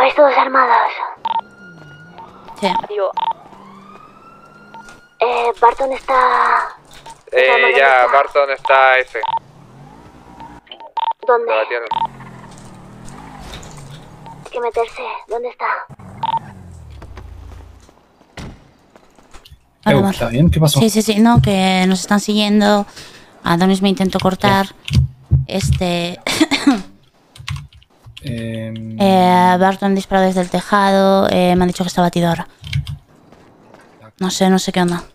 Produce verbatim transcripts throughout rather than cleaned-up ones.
¿Estáis todos armados? Sí. Digo, Eh, Barton está... Eh, ya, Barton está F. ¿Dónde? Lo batieron. Hay que meterse. ¿Dónde está? Vale, Eh, amor. ¿Está bien? ¿Qué pasó? Sí, sí, sí, no, que nos están siguiendo. Adonis me intentó cortar. Este. Eh, eh, Barton disparó desde el tejado. Eh, me han dicho que está batido ahora. No sé, no sé qué onda.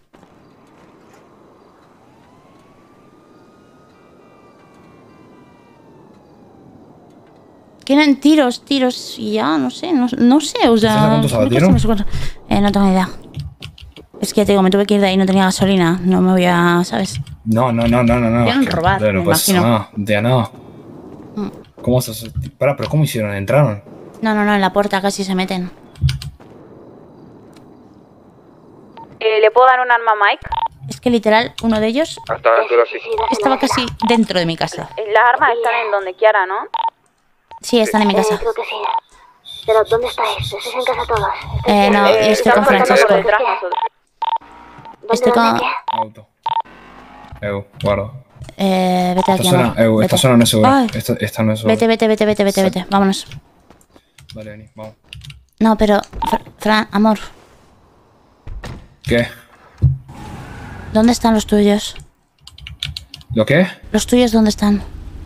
Quieren tiros, tiros y ya, no sé, no, no sé, o sea... ¿Sabes a cuántos me abatieron? cuesta, me cuesta. Eh, no tengo ni idea. Es que ya te digo, me tuve que ir de ahí, no tenía gasolina, no me voy a, ¿sabes? No, no, no, no, no, no. Quieren es que- robar, no, no me puedes hacer imagino. nada, de nada. Mm. ¿Cómo estás? Pará, pero ¿cómo hicieron? ¿Entraron? No, no, no, en la puerta casi se meten. eh, ¿le puedo dar un arma a Mike? Es que literal, uno de ellos Hasta la altura sí. dásela, estaba dásela. casi dentro de mi casa. Eh, Las armas están en donde quiera, ¿no? Sí, están en mi Eh, casa. creo que sí. Pero, ¿dónde estáis? ¿Estáis en casa todos? Eh, no, Eh, yo estoy con estamos pasando Francesco. por detrás nosotros. ¿Dónde, Estoy dónde, con- qué? Auto. Eu, guarda. Eh, vete de Esta aquí, zona, amor. Eu, esta Vete. zona no es segura. Ay. Esta, esta no es segura. Vete, vete, vete, vete, vete, Sí. vete. Vámonos. Vale, vení, vamos. No, pero... Fra- Fran, amor, ¿Qué? ¿dónde están los tuyos? ¿Lo qué? ¿Los tuyos dónde están?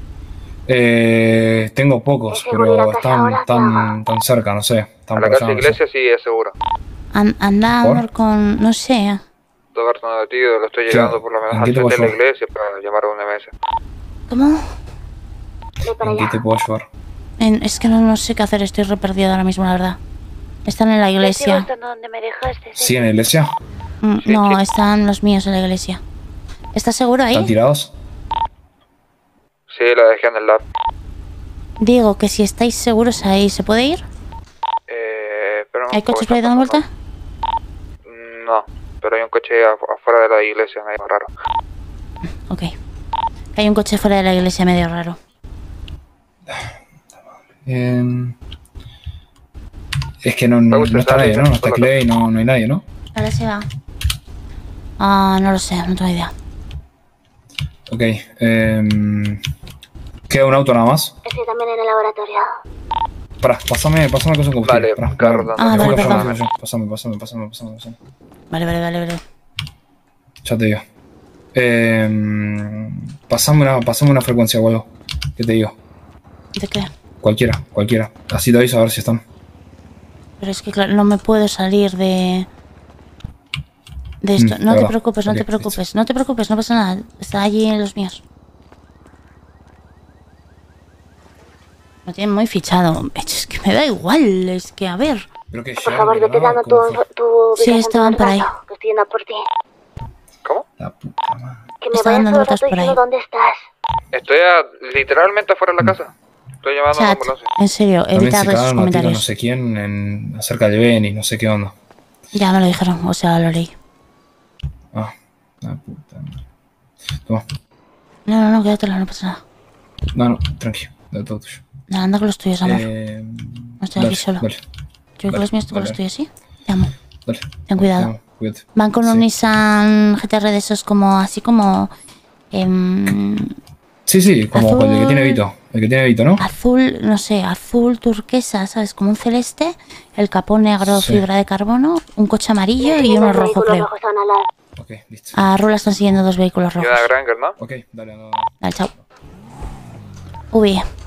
Eh, tengo pocos, ¿Es seguro ir a pero casa están ahora? tan, tan cerca, no sé. A Están la por allá, casa no sé. iglesia sí es seguro. An- anda, ¿Por? amor, con... No sé. Todo Barton abatido, lo estoy ¿Qué? llegando por lo menos ¿En al qué te frente de puedo la iglesia para llamar a una mesa. ¿Cómo? Voy para ¿En qué allá. te puedo ayudar? En- es que no, no sé qué hacer, estoy re perdida ahora mismo, la verdad. Están en la Yo sigo iglesia. estando donde me dejaste. ¿Sí, en la iglesia? Mm, no, están los míos en la iglesia. ¿Estás seguro ¿Están ahí? tirados? Sí, la dejé en el lab. Digo que si estáis seguros ahí, ¿se puede ir? Eh, pero no ¿Hay me acuerdo coches por ahí dando vuelta? exactamente. No, pero hay un coche afu- afuera de la iglesia, medio raro. Ok. Hay un coche fuera de la iglesia medio raro. Eh, es que no, Me no, gusta no está estar nadie, ¿no? No está solo. Clay, no, no hay nadie, ¿no? Ahora se va. Ah, no lo sé, no tengo idea. Ok. Eh, queda un auto nada más. Estoy también en el laboratorio. Pará, pásame, pásame cosas con combustible. Vale, Pará, carro, pará. Ah, vale, Pásame, perdón. pásame, Pásame, pásame, pásame, pásame, pásame. Vale, vale, vale, vale. Ya te digo. Eh, pasame, una, pasame una frecuencia o algo. ¿Qué te digo? ¿De qué? Cualquiera, cualquiera. Así te aviso a ver si están. Pero es que claro, no me puedo salir de... De esto. Mm, no te verdad. preocupes, no Ok, te preocupes. No te preocupes, no pasa nada. Está allí en los míos. Me tienen muy fichado. Es que me da igual, es que a ver. Creo que Por favor, vete dando tu, tu Sí, ubicación estaban todo por el ahí. rato, que estoy yendo a por ti. ¿Cómo? La puta madre. Que me Estaban vayas dando todo el vueltas rato por diciendo ahí. dónde estás. Estoy a- literalmente afuera de la casa. Estoy llamando a la Chat, ambulancia. en serio, También evitad se esos cagaron a tiro comentarios. no sé quién en, acerca de Benny, no sé qué onda. Ya me lo dijeron, o sea, lo leí. Ah, la puta madre. Toma. No, no, no, quédatelo, no pasa nada. No, no, tranqui, de todo tuyo. Nada, anda con los tuyos, amor. Eh, No estoy aquí dale, solo. Dale, Yo con dale, los míos, tú con dale. los tuyos, ¿sí? Te amo. dale. Ten cuidado. Te amo, cuídate. Van con un Sí. Nissan G T R de esos como, así como... em, Sí, sí, como Azul. el que tiene Vito. El que tiene Vito, ¿no? azul, no sé, azul turquesa, ¿sabes? Como un celeste, el capó negro, Sí. fibra de carbono, un coche amarillo y Los uno rojo, vehículos creo. rojos están al lado. Ok, listo. A Rula están siguiendo dos vehículos Y rojos. una Granger, ¿no? Ok, dale, no, no. Dale, chao. Uy,